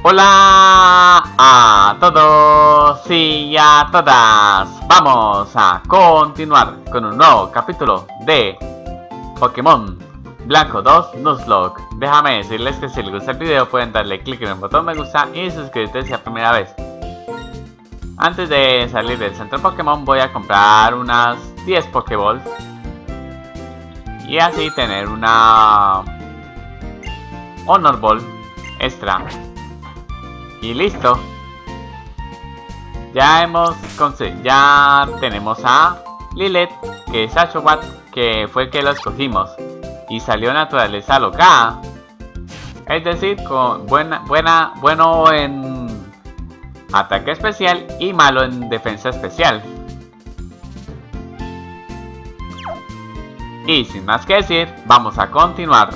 Hola a todos y a todas. Vamos a continuar con un nuevo capítulo de Pokémon Blanco 2 Nuzlocke. Déjame decirles que si les gusta el video pueden darle clic en el botón me gusta y suscribirse si es la primera vez. Antes de salir del centro Pokémon voy a comprar unas 10 Pokéballs y así tener una Honor Ball extra. Y listo. Ya tenemos a Lilet, que es Ashowat, que fue el que lo escogimos. Y salió naturaleza loca. Es decir, con bueno en ataque especial y malo en defensa especial. Y sin más que decir, vamos a continuar.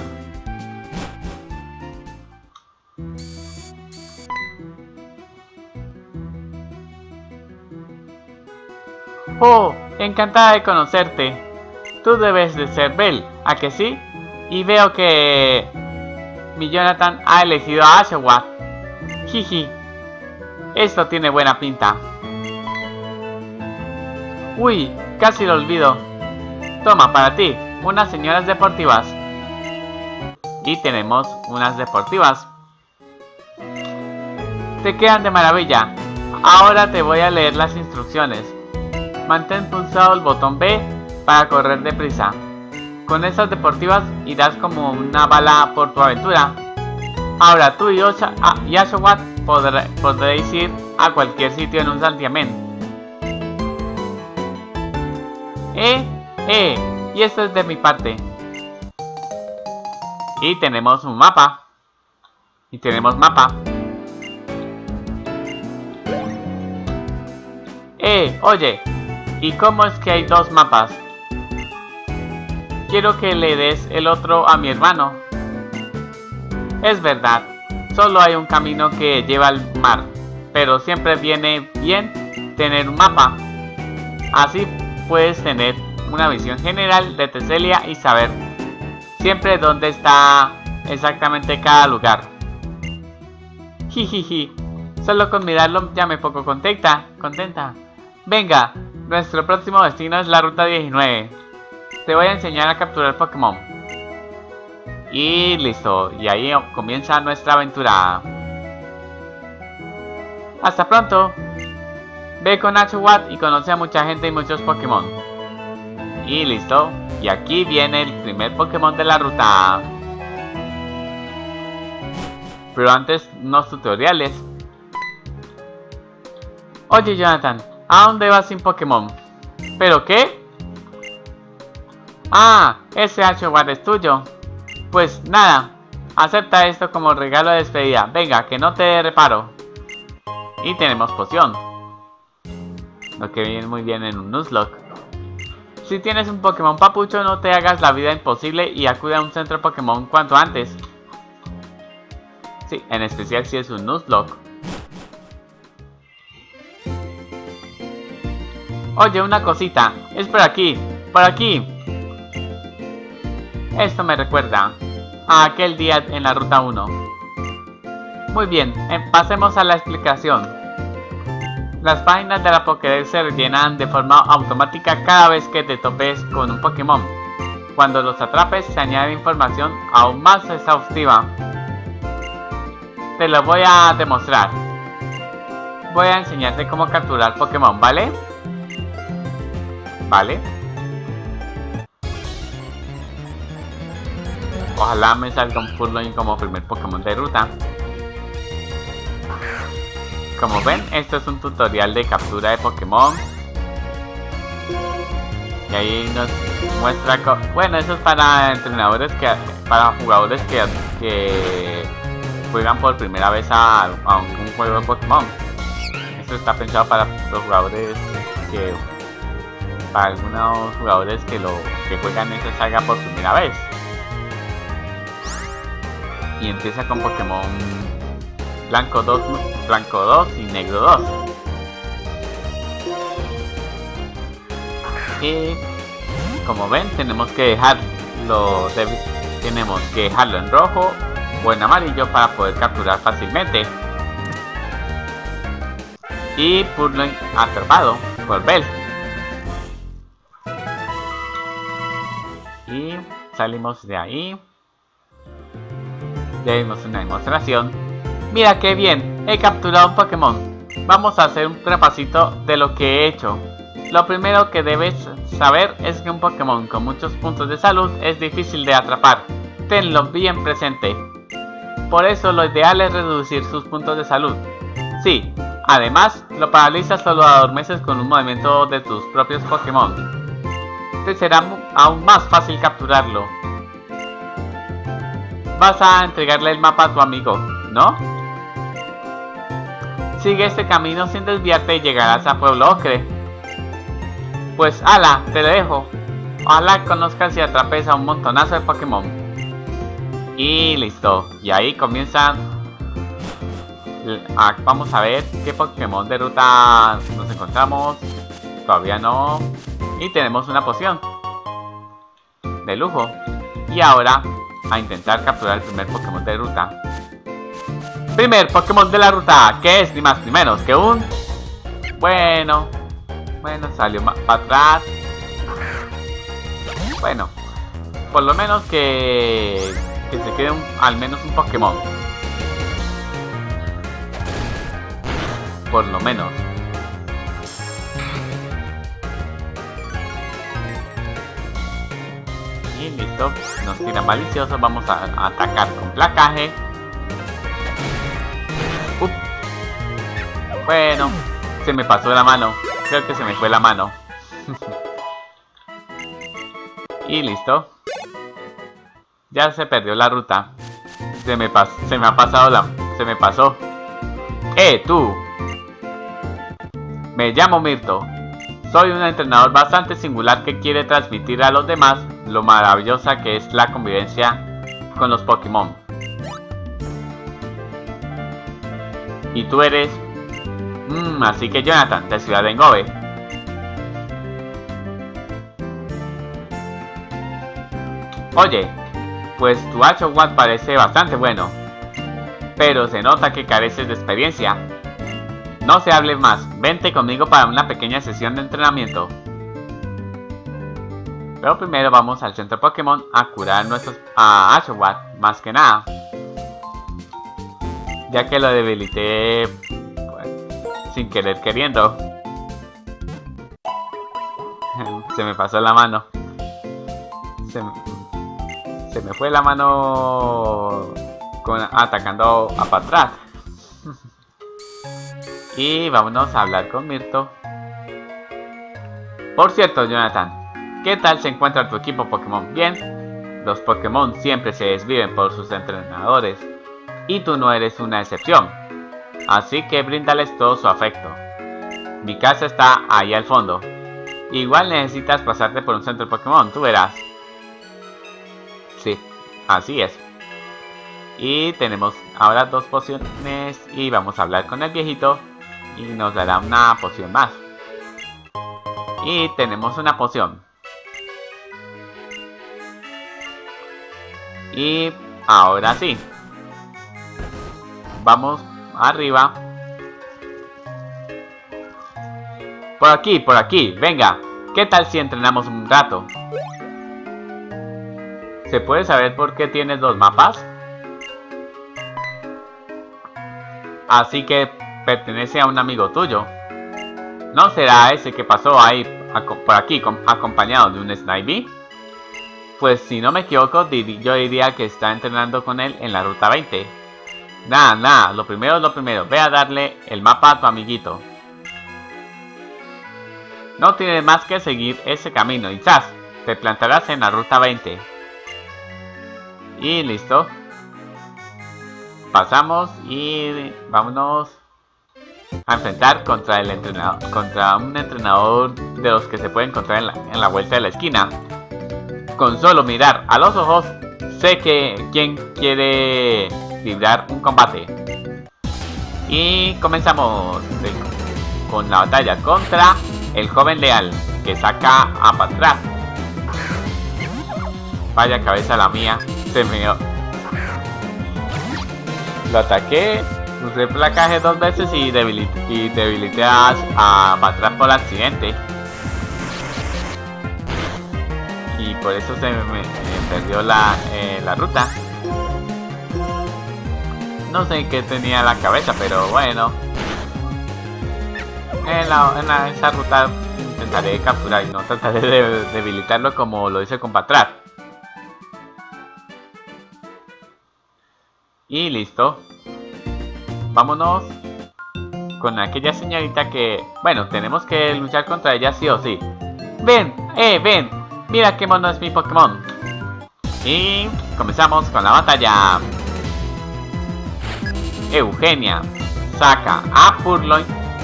Oh, encantada de conocerte. Tú debes de ser Belle, ¿a que sí? Y veo que mi Jonathan ha elegido a Ashowat. Jiji, esto tiene buena pinta. Uy, casi lo olvido. Toma, para ti, unas señoras deportivas. Y tenemos unas deportivas. Te quedan de maravilla. Ahora te voy a leer las instrucciones. Mantén pulsado el botón B para correr deprisa. Con esas deportivas irás como una bala por tu aventura. Ahora tú y Ashowat podréis ir a cualquier sitio en un santiamén. Y esto es de mi parte. Y tenemos un mapa. Oye, ¿y cómo es que hay dos mapas? Quiero que le des el otro a mi hermano. Es verdad, solo hay un camino que lleva al mar, pero siempre viene bien tener un mapa. Así puedes tener una visión general de Teselia y saber siempre dónde está exactamente cada lugar. Jijiji, solo con mirarlo ya me pongo contenta. Venga, nuestro próximo destino es la ruta 19. Te voy a enseñar a capturar Pokémon. Y listo, y ahí comienza nuestra aventura. Hasta pronto. Ve con Ashowat y conoce a mucha gente y muchos Pokémon. Y listo, y aquí viene el primer Pokémon de la ruta. Pero antes, unos tutoriales. Oye Jonathan, ¿a dónde vas sin Pokémon? ¿Pero qué? Ah, ese Ashowat es tuyo. Pues nada, acepta esto como regalo de despedida. Venga, que no te reparo. Y tenemos poción, lo que viene muy bien en un Nuzlocke. Si tienes un Pokémon papucho, no te hagas la vida imposible y acude a un centro Pokémon cuanto antes. Sí, en especial si es un Nuzlocke. Oye, una cosita, es por aquí. Esto me recuerda a aquel día en la ruta 1. Muy bien, pasemos a la explicación. Las páginas de la Pokédex se rellenan de forma automática cada vez que te topes con un Pokémon. Cuando los atrapes se añade información aún más exhaustiva. Te lo voy a demostrar. Voy a enseñarte cómo capturar Pokémon, ¿vale? Ojalá me salga un Purloin como primer Pokémon de ruta. Como ven, esto es un tutorial de captura de Pokémon. Y ahí nos muestra... Bueno, eso es para entrenadores para jugadores que juegan por primera vez a un juego de Pokémon. Esto está pensado para los jugadores para algunos jugadores que juegan esta saga por primera vez. Y empieza con Pokémon Blanco 2 y Negro 2. Y como ven, tenemos que dejarlo en rojo o en amarillo para poder capturar fácilmente. Y Purloin atrapado por Bell. Y salimos de ahí. Ya vimos una demostración. Mira qué bien, he capturado un Pokémon. Vamos a hacer un repasito de lo que he hecho. Lo primero que debes saber es que un Pokémon con muchos puntos de salud es difícil de atrapar. Tenlo bien presente. Por eso lo ideal es reducir sus puntos de salud. Sí, además lo paralizas o lo adormeces con un movimiento de tus propios Pokémon. Te será aún más fácil capturarlo. Vas a entregarle el mapa a tu amigo, ¿no? Sigue este camino sin desviarte y llegarás a Pueblo Ocre. Pues ala, te lo dejo. Ojalá conozcas y atrapes a un montonazo de Pokémon. Y listo. Y ahí comienzan. Vamos a ver qué Pokémon de ruta nos encontramos. Todavía no. Y tenemos una poción de lujo. Y ahora a intentar capturar el primer Pokémon de ruta. Primer Pokémon de la ruta, que es ni más ni menos que un... Bueno, salió para atrás. Bueno, por lo menos que se quede al menos un Pokémon. Por lo menos. Y listo, nos tira malicioso. Vamos a atacar con placaje. Bueno, se me pasó la mano. Creo que se me fue la mano. Y listo. Ya se perdió la ruta. Se me pasó. Se me pasó. Tú. Me llamo Mirto. Soy un entrenador bastante singular que quiere transmitir a los demás lo maravillosa que es la convivencia con los Pokémon. Y tú eres... así que Jonathan, de Ciudad de Engobe. Oye, pues tu Ashowat parece bastante bueno, pero se nota que careces de experiencia. No se hable más, vente conmigo para una pequeña sesión de entrenamiento. Pero primero vamos al centro Pokémon a curar a Ashowat, más que nada, ya que lo debilité sin querer queriendo. Se me pasó la mano. Se me fue la mano atacando a para atrás. Y vámonos a hablar con Mirto. Por cierto, Jonathan, ¿qué tal se encuentra tu equipo Pokémon? Bien. Los Pokémon siempre se desviven por sus entrenadores, y tú no eres una excepción. Así que bríndales todo su afecto. Mi casa está ahí al fondo. Igual necesitas pasarte por un centro Pokémon, tú verás. Sí, así es. Y tenemos ahora 2 pociones. Y vamos a hablar con el viejito. Y nos dará una poción más. Y tenemos una poción. Y ahora sí. Vamos arriba. Por aquí, venga. ¿Qué tal si entrenamos un rato? ¿Se puede saber por qué tienes 2 mapas? Así que pertenece a un amigo tuyo. ¿No será ese que pasó ahí por aquí acompañado de un Snivy? Pues si no me equivoco, yo diría que está entrenando con él en la ruta 20. Nada, lo primero es lo primero. Ve a darle el mapa a tu amiguito. No tienes más que seguir ese camino y ¡zas! Te plantarás en la ruta 20. Y listo. Pasamos y vámonos a enfrentar contra un entrenador de los que se puede encontrar en la vuelta de la esquina. Con solo mirar a los ojos, sé que quien quiere librar un combate. Y comenzamos con la batalla contra el joven leal, que saca a Patrat. Vaya cabeza la mía, se me... Lo ataqué Usé placaje 2 veces y debilité a Patrat por accidente. Y por eso se me perdió la ruta. No sé qué tenía en la cabeza, pero bueno. En esa ruta intentaré capturar y no trataré de debilitarlo como lo hice con Patrat. Y listo. Vámonos con aquella señorita que... Bueno, tenemos que luchar contra ella sí o sí. ¡Ven! ¡Ven! ¡Mira qué mono es mi Pokémon! Y comenzamos con la batalla. Eugenia saca a Purloin.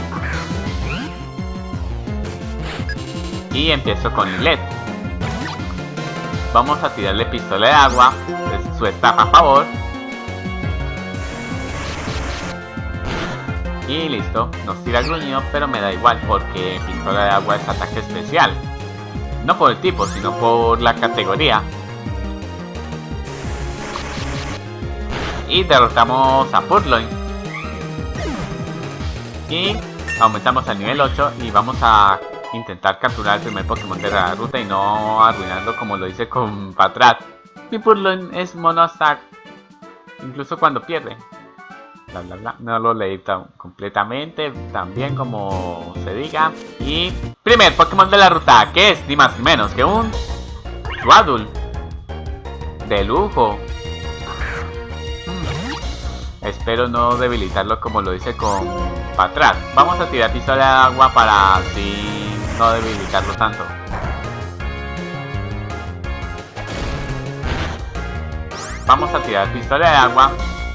Y empiezo con Lilet. Vamos a tirarle pistola de agua. Es su estafa a favor. Y listo, nos tira gruñido, pero me da igual porque pistola de agua es ataque especial. No por el tipo, sino por la categoría. Y derrotamos a Purloin. Y aumentamos al nivel 8 y vamos a intentar capturar el primer Pokémon de la ruta y no arruinarlo como lo hice con Patrat. Mi Purloin es mono hasta incluso cuando pierde. Bla, bla, bla. No lo leí completamente, tan bien como se diga. Y primer Pokémon de la ruta, que es ni más ni menos que un Suadul de lujo. Espero no debilitarlo como lo hice con Patrat. Vamos a tirar pistola de agua para así no debilitarlo tanto. Vamos a tirar pistola de agua.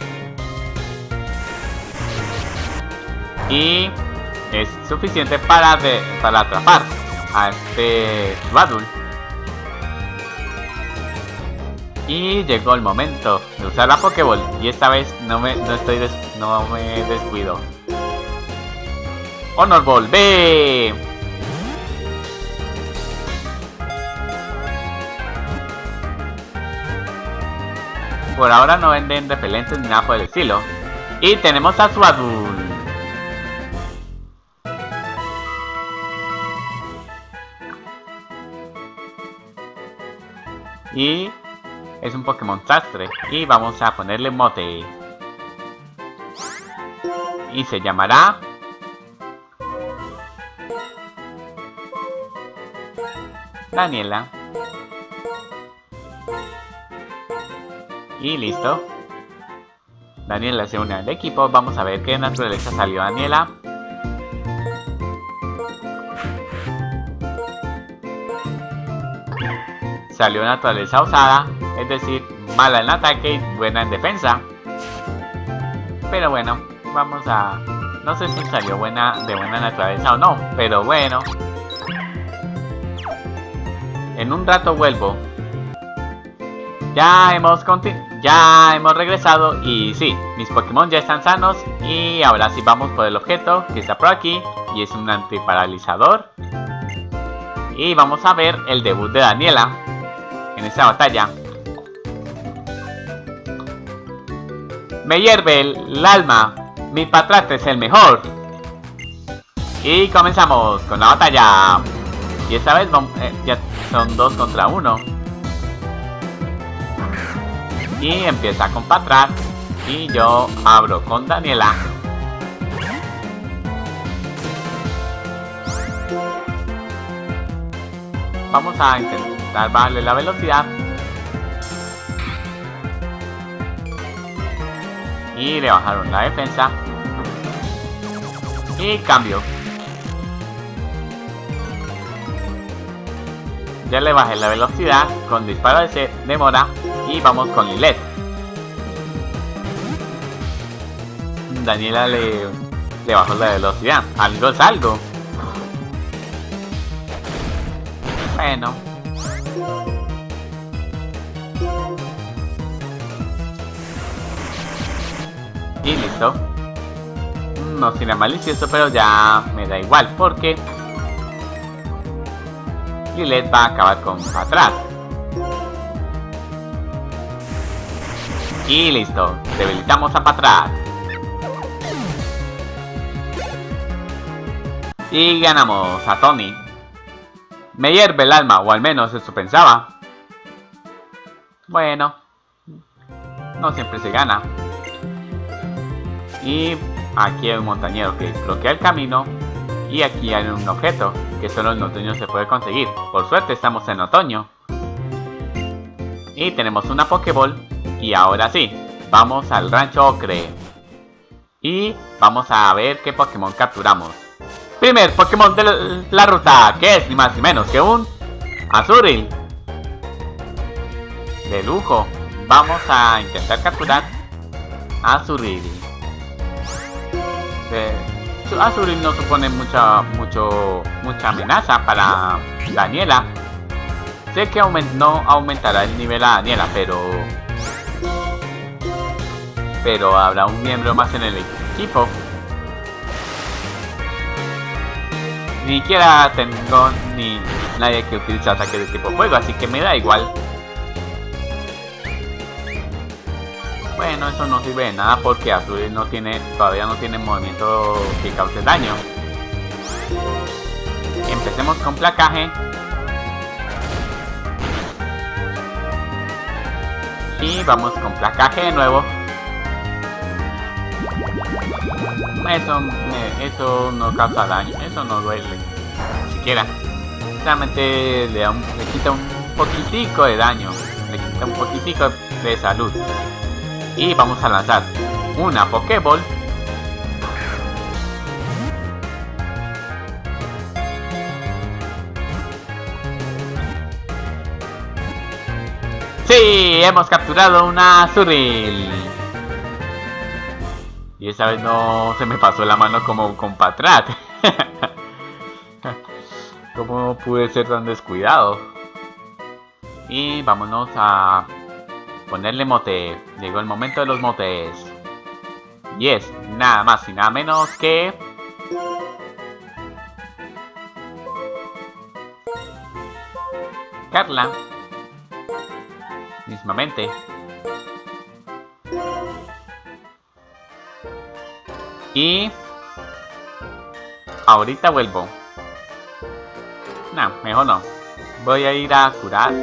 Y es suficiente para atrapar a este Suadul. Y llegó el momento de usar la Pokéball. Y esta vez no me descuido. Honor Ball, ¡ve! Por ahora no venden repelentes ni nada por el estilo. Y tenemos a Suadul. Y es un Pokémon sastre. Y vamos a ponerle mote. Y se llamará Daniela. Y listo. Daniela se une al equipo. Vamos a ver qué naturaleza salió Daniela. Salió naturaleza osada, es decir, mala en ataque y buena en defensa. Pero bueno, vamos a... No sé si salió de buena naturaleza o no, pero bueno. En un rato vuelvo. Ya hemos regresado y sí, mis Pokémon ya están sanos. Y ahora sí vamos por el objeto que está por aquí. Y es un antiparalizador. Y vamos a ver el debut de Daniela en esta batalla. Me hierve el alma. Mi Patrat es el mejor. Y comenzamos con la batalla. Y esta vez ya son 2 contra 1. Y empieza con Patrat. Y yo abro con Daniela. Vamos a intentar bajarle la velocidad. Y le bajaron la defensa. Y cambio. Ya le bajé la velocidad con disparo de mora. Y vamos con Lilet. Daniela le bajó la velocidad. Algo es algo. Bueno. Y listo. No será malicioso, pero ya me da igual porque Lilet va a acabar con Patrat. Y listo, debilitamos a Patrat. Y ganamos a Tony. Me hierve el alma, o al menos eso pensaba. Bueno, no siempre se gana. Y aquí hay un montañero que bloquea el camino. Y aquí hay un objeto que solo en otoño se puede conseguir. Por suerte estamos en otoño. Y tenemos una Pokéball. Y ahora sí, vamos al rancho Ocre. Y vamos a ver qué Pokémon capturamos. Primer Pokémon de la ruta, que es ni más ni menos que un Azurill. De lujo. Vamos a intentar capturar a Azurill. Azurill no supone mucha amenaza para Daniela. Sé que no aumentará el nivel a Daniela, pero habrá un miembro más en el equipo. Ni siquiera tengo ni nadie que utilice ataques de tipo fuego, así que me da igual. Bueno, eso no sirve de nada porque Azurill todavía no tiene movimiento que cause daño. Empecemos con placaje. Y vamos con placaje de nuevo. Eso no causa daño, eso no duele siquiera. Solamente le quita un poquitico de daño, le quita un poquitico de salud. Y vamos a lanzar una Pokéball. ¡Sí! Hemos capturado una Azurill. Y esa vez no se me pasó la mano como con Patrat. ¿Cómo pude ser tan descuidado? Y vámonos a ponerle mote. Llegó el momento de los motes. Y es nada más y nada menos que... Carla. Mismamente. Y... ahorita vuelvo. No, mejor no. Voy a ir a curar.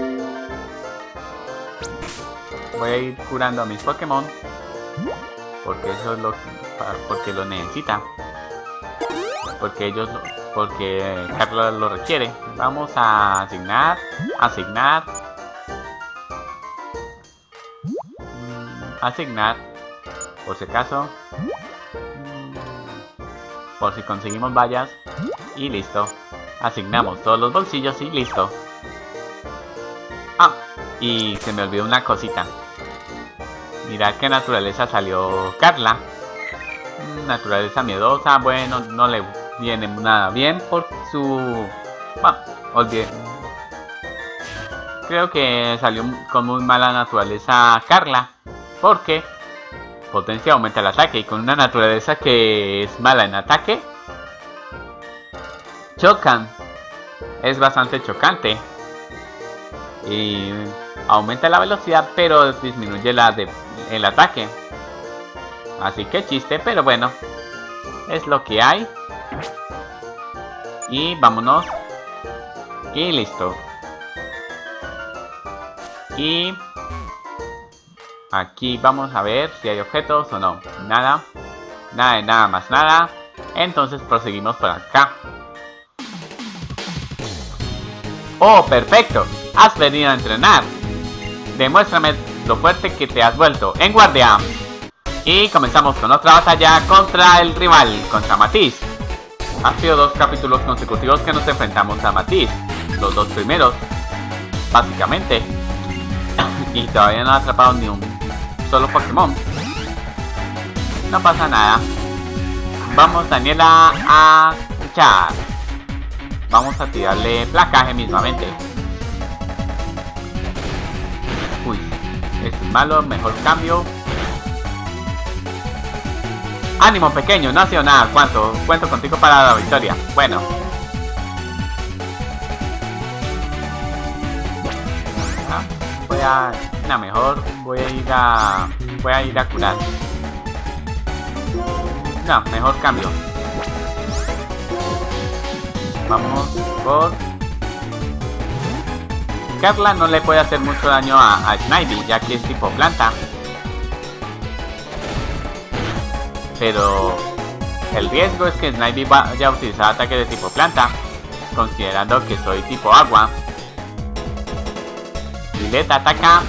Voy a ir curando a mis Pokémon. Porque eso es porque lo necesita. Porque Carla lo requiere. Vamos a asignar. Asignar. Por si acaso. Por si conseguimos vallas. Y listo. Asignamos todos los bolsillos y listo. Ah, y se me olvidó una cosita. Mirad qué naturaleza salió Carla. Naturaleza miedosa. Bueno, no le viene nada bien por su... Bueno, olvidé. Creo que salió con muy mala naturaleza Carla. Porque potencia aumenta el ataque. Y con una naturaleza que es mala en ataque, chocan. Es bastante chocante. Y aumenta la velocidad, pero disminuye el ataque. Así que chiste, pero bueno. Es lo que hay. Y vámonos. Y listo. Y aquí vamos a ver si hay objetos o no. Nada. Nada más nada. Entonces proseguimos por acá. ¡Oh, perfecto! Has venido a entrenar. Demuéstrame lo fuerte que te has vuelto. ¡En guardia! Y comenzamos con otra batalla contra el rival, contra Matiz. Han sido 2 capítulos consecutivos que nos enfrentamos a Matiz. Los 2 primeros, básicamente. Y todavía no ha atrapado ni un solo Pokémon. No pasa nada. Vamos, Daniela, a luchar. Vamos a tirarle placaje mismamente. Uy, es malo, mejor cambio. Ánimo, pequeño, no ha sido nada. Cuento contigo para la victoria. Bueno. Mejor voy a ir a curar. No, mejor cambio. Vamos por... Carla no le puede hacer mucho daño a Snivy, ya que es tipo planta. Pero el riesgo es que Snivy vaya a utilizar ataques de tipo planta, considerando que soy tipo agua. Lilith ataca.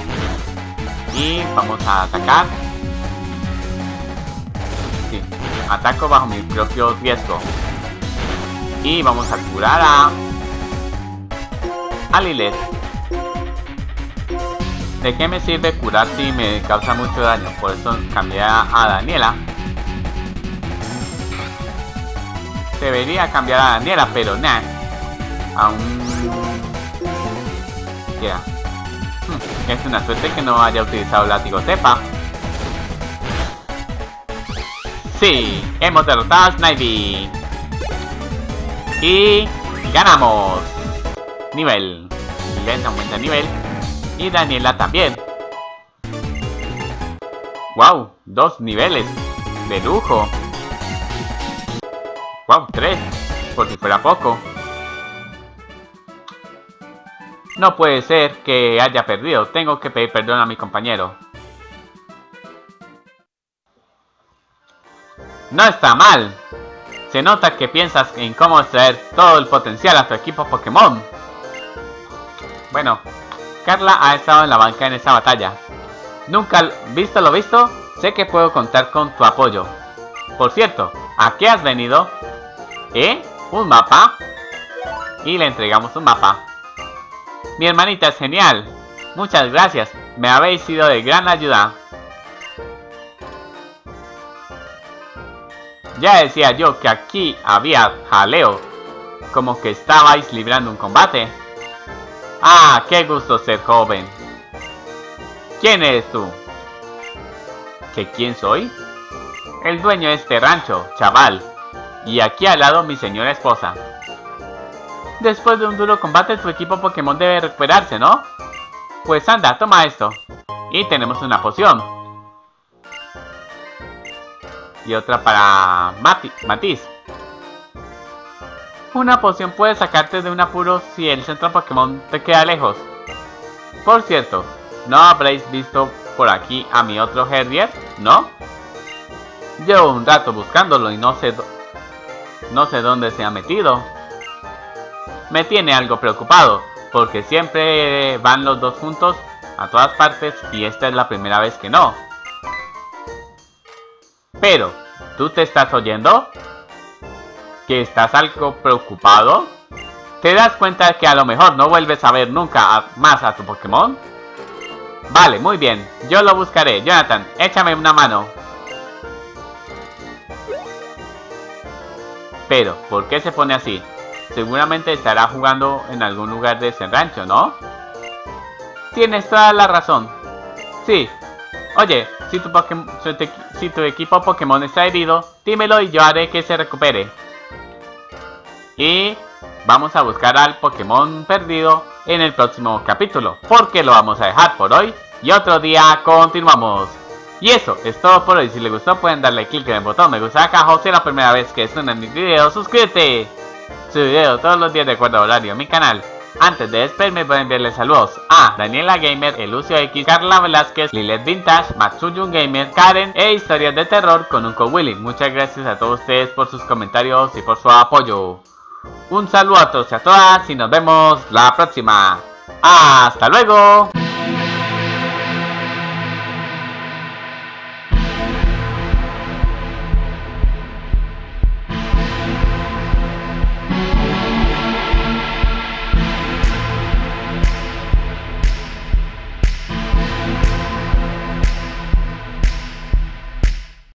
Y vamos a atacar. Sí, ataco bajo mi propio riesgo. Y vamos a curar a Lilith. ¿De qué me sirve curar si me causa mucho daño? Por eso cambié a Daniela. Debería cambiar a Daniela, pero nah. Aún queda. Es una suerte que no haya utilizado el látigo Tepa. Sí, hemos derrotado a Snivy. Y ganamos nivel. Lilith aumenta nivel. Y Daniela también. Wow, 2 niveles. De lujo. Wow, 3. Por si fuera poco. No puede ser que haya perdido. Tengo que pedir perdón a mi compañero. No está mal. Se nota que piensas en cómo extraer todo el potencial a tu equipo Pokémon. Bueno, Carla ha estado en la banca en esta batalla. Nunca visto lo visto, sé que puedo contar con tu apoyo. Por cierto, ¿a qué has venido? ¿Eh? ¿Un mapa? Y le entregamos un mapa. Mi hermanita es genial. Muchas gracias. Me habéis sido de gran ayuda. Ya decía yo que aquí había jaleo. Como que estabais librando un combate. Ah, qué gusto ser joven. ¿Quién eres tú? ¿Que quién soy? El dueño de este rancho, chaval. Y aquí al lado mi señora esposa. Después de un duro combate tu equipo Pokémon debe recuperarse, ¿no? Pues anda, toma esto. Y tenemos una poción. Y otra para Matiz. Una poción puede sacarte de un apuro si el centro Pokémon te queda lejos. Por cierto, ¿no habréis visto por aquí a mi otro Herdier? ¿No? Llevo un rato buscándolo y no sé dónde se ha metido. Me tiene algo preocupado, porque siempre van los dos juntos a todas partes y esta es la primera vez que no. Pero, ¿tú te estás oyendo? ¿Que estás algo preocupado? ¿Te das cuenta que a lo mejor no vuelves a ver nunca más a tu Pokémon? Vale, muy bien, yo lo buscaré. Jonathan, échame una mano. Pero, ¿por qué se pone así? Seguramente estará jugando en algún lugar de ese rancho, ¿no? Tienes toda la razón. Sí. Oye, si tu equipo Pokémon está herido, dímelo y yo haré que se recupere. Y vamos a buscar al Pokémon perdido en el próximo capítulo, porque lo vamos a dejar por hoy y otro día continuamos. Y eso es todo por hoy. Si les gustó pueden darle clic en el botón me gusta acá abajo. Si es la primera vez que estrenan mis videos, suscríbete. Subo video todos los días de acuerdo a horario en mi canal. Antes de despedirme voy a enviarles saludos a Daniela Gamer, Elucio X, Carla Velázquez, Lilith Vintage, Matsuyun Gamer, Karen e Historias de Terror con Uncle Willy. Muchas gracias a todos ustedes por sus comentarios y por su apoyo. Un saludo a todos y a todas y nos vemos la próxima. ¡Hasta luego!